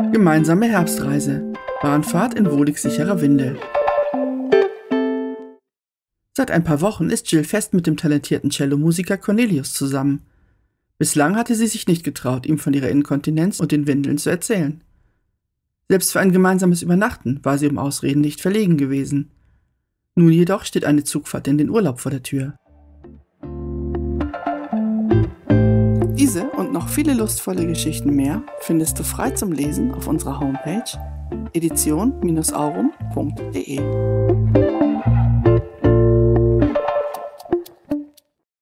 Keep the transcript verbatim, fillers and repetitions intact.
Gemeinsame Herbstreise. Bahnfahrt in wohlig sicherer Windel. Seit ein paar Wochen ist Jill fest mit dem talentierten Cellomusiker Cornelius zusammen. Bislang hatte sie sich nicht getraut, ihm von ihrer Inkontinenz und den Windeln zu erzählen. Selbst für ein gemeinsames Übernachten war sie um Ausreden nicht verlegen gewesen. Nun jedoch steht eine Zugfahrt in den Urlaub vor der Tür. Diese und noch viele lustvolle Geschichten mehr findest du frei zum Lesen auf unserer Homepage edition Bindestrich aurum Punkt de.